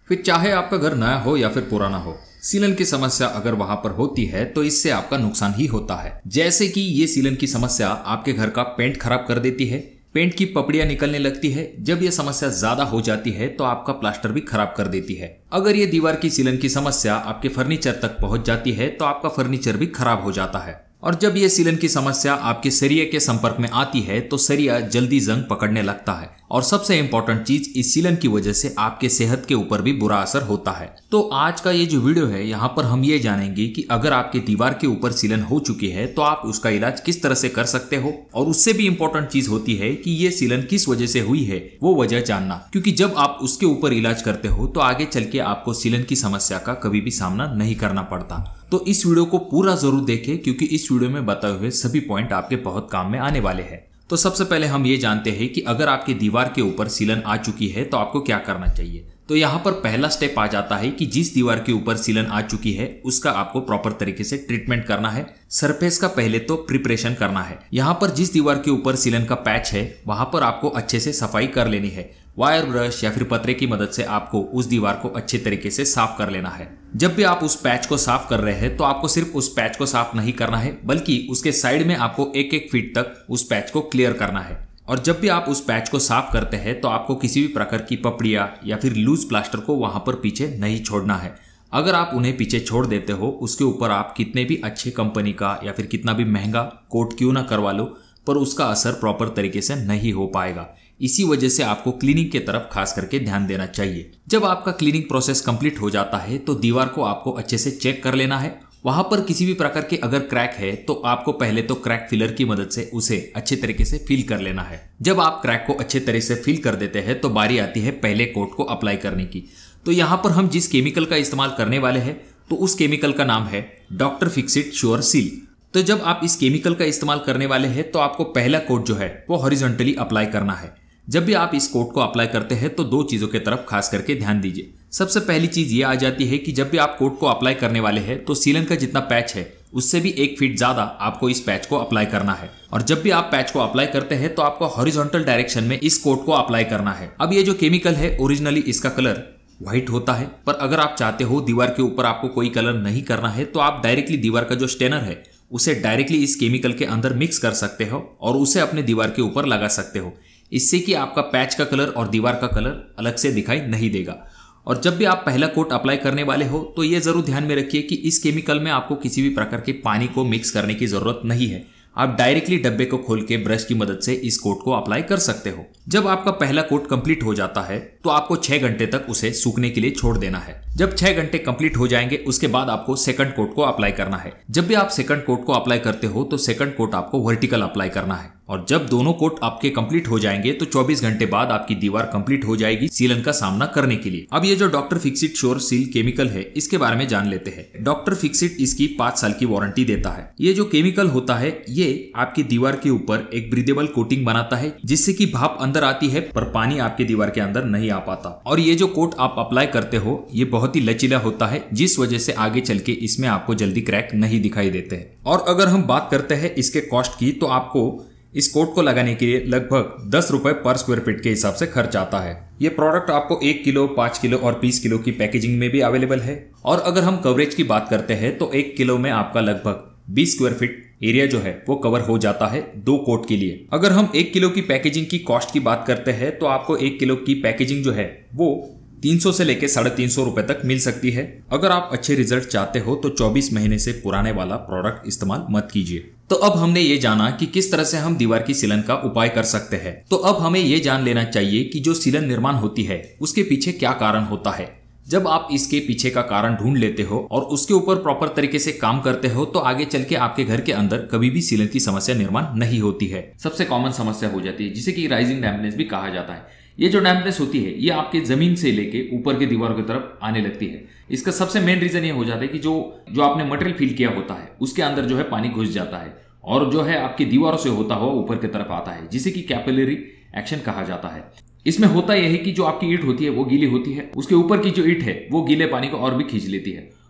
फिर चाहे आपका घर नया हो या फिर पुराना हो, सीलन की समस्या अगर वहां पर होती है तो इससे आपका नुकसान ही होता है। जैसे कि ये सीलन की समस्या आपके घर का पेंट खराब कर देती है, पेंट की पपड़ियां निकलने लगती है। जब ये समस्या ज्यादा हो जाती है तो आपका प्लास्टर भी खराब कर देती है। अगर ये दीवार की सीलन की समस्या आपके फर्नीचर तक पहुंच जाती है तो आपका फर्नीचर भी खराब हो जाता है। और जब ये सीलन की समस्या आपके सरिये के संपर्क में आती है तो सरिया जल्दी जंग पकड़ने लगता है। और सबसे इंपॉर्टेंट चीज, इस सीलन की वजह से आपके सेहत के ऊपर भी बुरा असर होता है। तो आज का ये जो वीडियो है, यहाँ पर हम ये जानेंगे कि अगर आपके दीवार के ऊपर सीलन हो चुकी है तो आप उसका इलाज किस तरह से कर सकते हो। और उससे भी इंपॉर्टेंट चीज होती है कि ये सीलन किस वजह से हुई है, वो वजह जानना। क्योंकि जब आप उसके ऊपर इलाज करते हो तो आगे चल के आपको सीलन की समस्या का कभी भी सामना नहीं करना पड़ता। तो इस वीडियो को पूरा जरूर देखें, क्योंकि इस वीडियो में बताए हुए सभी पॉइंट आपके बहुत काम में आने वाले हैं। तो सबसे पहले हम ये जानते हैं कि अगर आपके दीवार के ऊपर सीलन आ चुकी है तो आपको क्या करना चाहिए। तो यहाँ पर पहला स्टेप आ जाता है कि जिस दीवार के ऊपर सीलन आ चुकी है उसका आपको प्रॉपर तरीके से ट्रीटमेंट करना है। सरफेस का पहले तो प्रिपरेशन करना है। यहाँ पर जिस दीवार के ऊपर सीलन का पैच है वहां पर आपको अच्छे से सफाई कर लेनी है। वायर ब्रश या फिर पतरे की मदद से आपको उस दीवार को अच्छे तरीके से साफ कर लेना है। जब भी आप उस पैच को साफ कर रहे हैं तो आपको सिर्फ उस पैच को साफ नहीं करना है, बल्कि उसके साइड में आपको 1-1 फीट तक उस पैच को क्लियर करना है। और जब भी आप उस पैच को साफ करते हैं तो आपको किसी भी प्रकार की पपड़िया या फिर लूज प्लास्टर को वहां पर पीछे नहीं छोड़ना है। अगर आप उन्हें पीछे छोड़ देते हो, उसके ऊपर आप कितने भी अच्छे कंपनी का या फिर कितना भी महंगा कोट क्यों ना करवा लो, पर उसका असर प्रॉपर तरीके से नहीं हो पाएगा। इसी वजह से आपको क्लीनिंग के तरफ खास करके ध्यान देना चाहिए। जब आपका क्लीनिंग प्रोसेस कंप्लीट हो जाता है तो दीवार को आपको अच्छे से चेक कर लेना है। वहां पर किसी भी प्रकार के अगर क्रैक है तो आपको पहले तो क्रैक फिलर की मदद से उसे अच्छे तरीके से फिल कर लेना है। जब आप क्रैक को अच्छे तरह से फिल कर देते हैं तो बारी आती है पहले कोट को अप्लाई करने की। तो यहाँ पर हम जिस केमिकल का इस्तेमाल करने वाले हैं तो उस केमिकल का नाम है डॉक्टर फिक्सिट श्योर सील। तो जब आप इस केमिकल का इस्तेमाल करने वाले हैं तो आपको पहला कोट जो है वो हॉरिजॉन्टली अप्लाई करना है। जब भी आप इस कोट को अप्लाई करते हैं तो दो चीजों की तरफ खास करके ध्यान दीजिए। सबसे पहली चीज ये आ जाती है कि जब भी आप कोट को अप्लाई करने वाले हैं तो सीलन का जितना पैच है उससे भी 1 फीट ज्यादा आपको इस पैच को अप्लाई करना है। और जब भी आप पैच को अप्लाई करते हैं तो आपको हॉरिजॉन्टल डायरेक्शन में इस कोट को अप्लाई करना है। अब ये जो केमिकल है ओरिजिनली इसका कलर व्हाइट होता है, पर अगर आप चाहते हो दीवार के ऊपर आपको कोई कलर नहीं करना है तो आप डायरेक्टली दीवार का जो स्टेनर है उसे डायरेक्टली इस केमिकल के अंदर मिक्स कर सकते हो और उसे अपने दीवार के ऊपर लगा सकते हो। इससे कि आपका पैच का कलर और दीवार का कलर अलग से दिखाई नहीं देगा। और जब भी आप पहला कोट अप्लाई करने वाले हो तो ये जरूर ध्यान में रखिए कि इस केमिकल में आपको किसी भी प्रकार के पानी को मिक्स करने की जरूरत नहीं है। आप डायरेक्टली डब्बे को खोल के ब्रश की मदद से इस कोट को अप्लाई कर सकते हो। जब आपका पहला कोट कंप्लीट हो जाता है तो आपको 6 घंटे तक उसे सूखने के लिए छोड़ देना है। जब 6 घंटे कंप्लीट हो जाएंगे उसके बाद आपको सेकंड कोट को अप्लाई करना है। जब भी आप सेकंड कोट को अप्लाई करते हो तो सेकंड कोट आपको वर्टिकल अप्लाई करना है। और जब दोनों कोट आपके कंप्लीट हो जाएंगे तो 24 घंटे बाद आपकी दीवार कंप्लीट हो जाएगी सीलन का सामना करने के लिए। अब ये जो doctor fixit sure seal chemical है इसके बारे में जान लेते हैं। डॉक्टर फिक्सिट इसकी 5 साल की वारंटी देता है। ये जो केमिकल होता है ये आपकी दीवार के ऊपर एक ब्रीदेबल कोटिंग बनाता है, जिससे कि भाप अंदर आती है पर पानी आपके दीवार के अंदर नहीं आ पाता। और ये जो कोट आप अप्लाई करते हो ये बहुत ही लचीला होता है, जिस वजह से आगे चल के इसमें आपको जल्दी क्रैक नहीं दिखाई देते हैं। और अगर हम बात करते हैं इसके कॉस्ट की तो आपको इस कोट को लगाने के लिए लगभग 10 रुपए पर स्क्वायर फीट के हिसाब से खर्च आता है। ये प्रोडक्ट आपको 1 किलो, 5 किलो और 20 किलो की पैकेजिंग में भी अवेलेबल है। और अगर हम कवरेज की बात करते हैं तो 1 किलो में आपका लगभग 20 स्क्वायर फीट एरिया जो है वो कवर हो जाता है 2 कोट के लिए। अगर हम 1 किलो की पैकेजिंग की कॉस्ट की बात करते हैं तो आपको 1 किलो की पैकेजिंग जो है वो 300 से लेके 350 रुपए तक मिल सकती है। अगर आप अच्छे रिजल्ट चाहते हो तो 24 महीने से पुराने वाला प्रोडक्ट इस्तेमाल मत कीजिए। तो अब हमने ये जाना कि किस तरह से हम दीवार की सीलन का उपाय कर सकते हैं। तो अब हमें ये जान लेना चाहिए कि जो सीलन निर्माण होती है उसके पीछे क्या कारण होता है। जब आप इसके पीछे का कारण ढूंढ लेते हो और उसके ऊपर प्रॉपर तरीके से काम करते हो तो आगे चल के आपके घर के अंदर कभी भी सीलन की समस्या निर्माण नहीं होती है। सबसे कॉमन समस्या हो जाती है जिसे कि राइजिंग डैम्पनेस भी कहा जाता है। ये जो डैम्पनेस होती है ये आपके जमीन से लेके ऊपर के दीवारों की तरफ आने लगती है। इसका सबसे मेन रीजन ये हो जाता है कि जो आपने मटेरियल फिल किया होता है उसके अंदर जो है पानी घुस जाता है और जो है आपकी दीवारों से होता हुआ ऊपर की तरफ आता है, जिसे कि कैपिलरी एक्शन कहा जाता है। इसमें होता यह है कि जो आपकी ईंट होती है वो गीली होती है, उसके ऊपर की जो ईंट है वो गीले पानी को और भी खींच लेती है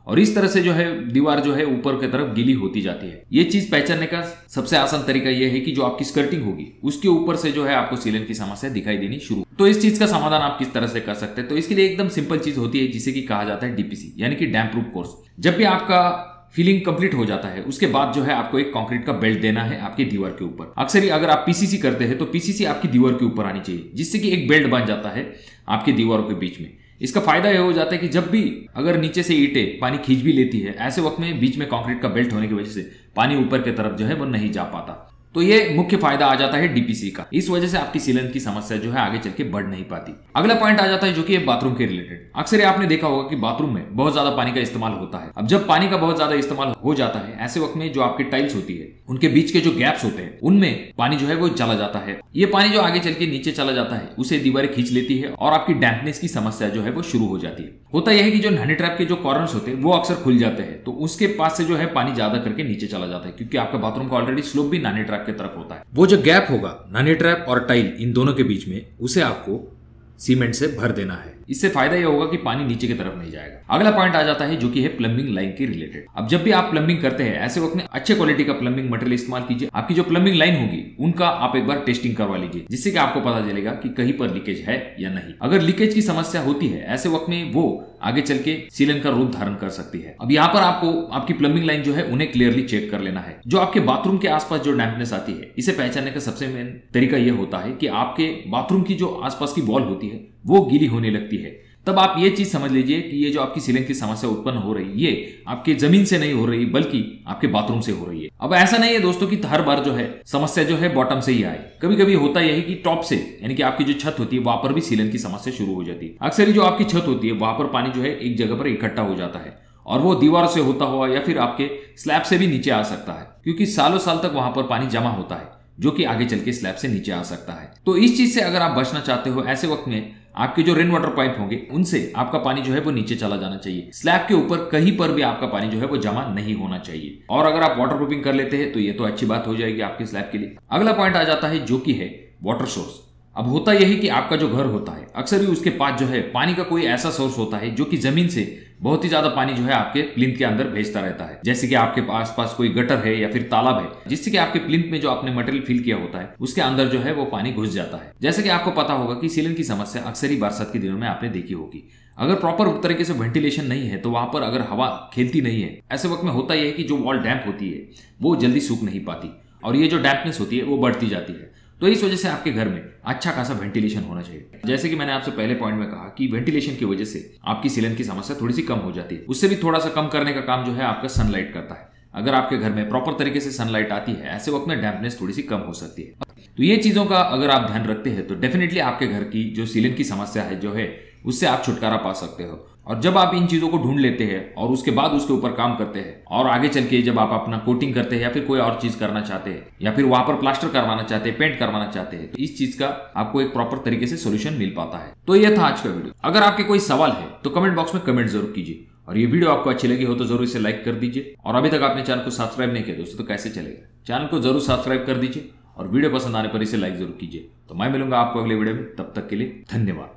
और इस तरह से जो है दीवार जो है ऊपर की तरफ गीली होती जाती है। ये चीज पहचानने का सबसे आसान तरीका यह है कि जो आपकी स्कर्टिंग होगी उसके ऊपर से जो है आपको सीलन की समस्या दिखाई देनी शुरू। तो इस चीज का समाधान आप किस तरह से कर सकते हैं? तो इसके लिए एकदम सिंपल चीज होती है जिसे कि कहा जाता है डीपीसी, यानी कि डैम्प प्रूफ कोर्स। जब भी आपका फिलिंग कंप्लीट हो जाता है उसके बाद जो है आपको एक कंक्रीट का बेल्ट देना है आपकी दीवार के ऊपर। अक्सर ही अगर आप पीसीसी करते हैं तो पीसीसी आपकी दीवार के ऊपर आनी चाहिए, जिससे कि एक बेल्ट बन जाता है आपकी दीवारों के बीच में। इसका फायदा यह हो जाता है कि जब भी अगर नीचे से ईंटें पानी खींच भी लेती है, ऐसे वक्त में बीच में कंक्रीट का बेल्ट होने की वजह से पानी ऊपर की तरफ जो है वो नहीं जा पाता। तो ये मुख्य फायदा आ जाता है डीपीसी का। इस वजह से आपकी सीलन की समस्या जो है आगे चल के बढ़ नहीं पाती। अगला पॉइंट आ जाता है जो कि बाथरूम के रिलेटेड। अक्सर आपने देखा होगा कि बाथरूम में बहुत ज्यादा पानी का इस्तेमाल होता है। अब जब पानी का बहुत ज्यादा इस्तेमाल हो जाता है, ऐसे वक्त में जो आपकी टाइल्स होती है उनके बीच के जो गैप्स होते हैं उनमें पानी जो है वो चला जाता है। ये पानी जो आगे चल के नीचे चला जाता है उसे दीवारें खींच लेती है और आपकी डैम्पनेस की समस्या जो है वो शुरू हो जाती है। होता यह है कि जो हनी ट्रैप के जो कॉर्नर्स होते हैं वो अक्सर खुल जाते हैं, तो उसके पास से जो है पानी ज्यादा करके नीचे चला जाता है, क्योंकि आपका बाथरूम का ऑलरेडी स्लोप भी हनी ट्रैप की तरफ होता है। वो जो गैप होगा हनी ट्रैप और टाइल इन दोनों के बीच में, उसे आपको सीमेंट से भर देना है। इससे फायदा यह होगा कि पानी नीचे की तरफ नहीं जाएगा। अगला पॉइंट आ जाता है जो कि है प्लम्बिंग लाइन के रिलेटेड। अब जब भी आप प्लम्बिंग करते हैं ऐसे वक्त में अच्छे क्वालिटी का प्लम्बिंग मटेरियल इस्तेमाल कीजिए। आपकी जो प्लम्बिंग लाइन होगी उनका आप एक बार टेस्टिंग करवा लीजिए, जिससे कि आपको पता चलेगा कि कहीं पर लीकेज है या नहीं। अगर लीकेज की समस्या होती है ऐसे वक्त में वो आगे चल के सीलन का रूप धारण कर सकती है। अब यहाँ पर आपको आपकी प्लम्बिंग लाइन जो है उन्हें क्लियरली चेक कर लेना है। जो आपके बाथरूम के आसपास जो डैम्पनेस आती है, इसे पहचानने का सबसे मेन तरीका यह होता है कि आपके बाथरूम की जो आसपास की वॉल होती है वो गीली होने लगती है। तब आप ये चीज समझ लीजिए कि ये जो आपकी सीलिंग की समस्या उत्पन्न हो रही है ये आपके जमीन से नहीं हो रही बल्कि आपके बाथरूम से हो रही है। अब ऐसा नहीं है दोस्तों कि हर बार जो है समस्या जो है बॉटम से ही आए। कभी कभी होता यही कि टॉप से, यानी कि आपकी जो छत होती है वहां पर भी सीलन की समस्या शुरू हो जाती है। अक्सर जो आपकी छत होती है वहां पर पानी जो है एक जगह पर इकट्ठा हो जाता है और वो दीवार से होता हुआ या फिर आपके स्लैब से भी नीचे आ सकता है, क्योंकि सालों साल तक वहां पर पानी जमा होता है जो कि आगे चल के स्लैब से नीचे आ सकता है। तो इस चीज से अगर आप बचना चाहते हो, ऐसे वक्त में आपके जो रेन वाटर पाइप होंगे उनसे आपका पानी जो है वो नीचे चला जाना चाहिए। स्लैब के ऊपर कहीं पर भी आपका पानी जो है वो जमा नहीं होना चाहिए। और अगर आप वाटर प्रूफिंग कर लेते हैं तो ये तो अच्छी बात हो जाएगी आपके स्लैब के लिए। अगला पॉइंट आ जाता है जो कि है वाटर सोर्स। अब होता यही कि आपका जो घर होता है अक्सर ही उसके पास जो है पानी का कोई ऐसा सोर्स होता है जो कि जमीन से बहुत ही ज्यादा पानी जो है आपके प्लिंथ के अंदर भेजता रहता है। जैसे कि आपके आसपास कोई गटर है या फिर तालाब है, जिससे कि आपके प्लिंथ में जो आपने मटेरियल फिल किया होता है उसके अंदर जो है वो पानी घुस जाता है। जैसे कि आपको पता होगा कि सीलन की समस्या अक्सर ही बरसात के दिनों में आपने देखी होगी। अगर प्रॉपर तरीके से वेंटिलेशन नहीं है तो वहां पर अगर हवा खेलती नहीं है, ऐसे वक्त में होता यह है कि जो वॉल डैम्प होती है वो जल्दी सूख नहीं पाती और ये जो डैम्पनेस होती है वो बढ़ती जाती है। तो इस वजह से आपके घर में अच्छा खासा वेंटिलेशन होना चाहिए। जैसे कि मैंने आपसे पहले पॉइंट में कहा कि वेंटिलेशन की वजह से आपकी सीलन की समस्या थोड़ी सी कम हो जाती है। उससे भी थोड़ा सा कम करने का काम जो है आपका सनलाइट करता है। अगर आपके घर में प्रॉपर तरीके से सनलाइट आती है ऐसे वक्त में डैम्पनेस थोड़ी सी कम हो सकती है। तो ये चीजों का अगर आप ध्यान रखते हैं तो डेफिनेटली आपके घर की जो सीलन की समस्या है जो है उससे आप छुटकारा पा सकते हो। और जब आप इन चीजों को ढूंढ लेते हैं और उसके बाद उसके ऊपर काम करते हैं और आगे चल के जब आप अपना कोटिंग करते हैं या फिर कोई और चीज करना चाहते हैं या फिर वहां पर प्लास्टर करवाना चाहते हैं, पेंट करवाना चाहते हैं, तो इस चीज का आपको एक प्रॉपर तरीके से सोल्यूशन मिल पाता है। तो यह था आज का वीडियो। अगर आपके कोई सवाल है तो कमेंट बॉक्स में कमेंट जरूर कीजिए और ये वीडियो आपको अच्छी लगी हो तो जरूर इसे लाइक कर दीजिए। और अभी तक आपने चैनल को सब्सक्राइब नहीं किया दोस्तों तो कैसे चलेगा, चैनल को जरूर सब्सक्राइब कर दीजिए और वीडियो पसंद आने पर इसे लाइक जरूर कीजिए। तो मैं मिलूंगा आपको अगले वीडियो में, तब तक के लिए धन्यवाद।